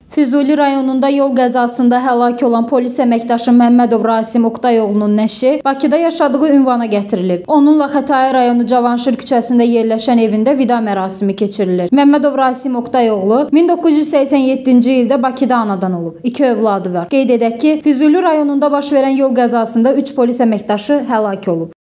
Füzuli rayonunda yol qəzasında həlak olan polis əməkdaşı Məmmədov Rasim Oqtayoğlunun nəşi Bakıda yaşadığı ünvana gətirilib. Onunla Xətai rayonu Cavanşir küçəsində yerləşən evində vida mərasimi keçirilir. Məmmədov Rasim Oqtayoğlu 1987-ci ildə Bakıda anadan olub. 2 övladı var. Qeyd edək ki, Füzuli rayonunda baş verən yol qəzasında 3 polis əməkdaşı həlak olub.